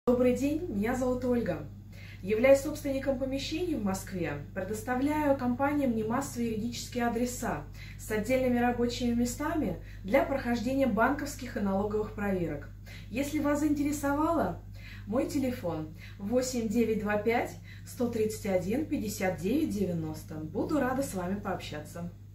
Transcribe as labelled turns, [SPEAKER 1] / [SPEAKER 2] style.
[SPEAKER 1] Добрый день, меня зовут Ольга. Являюсь собственником помещений в Москве, предоставляю компаниям немассовые юридические адреса с отдельными рабочими местами для прохождения банковских и налоговых проверок. Если вас заинтересовало, мой телефон 8925 131 59 90. Буду рада с вами пообщаться.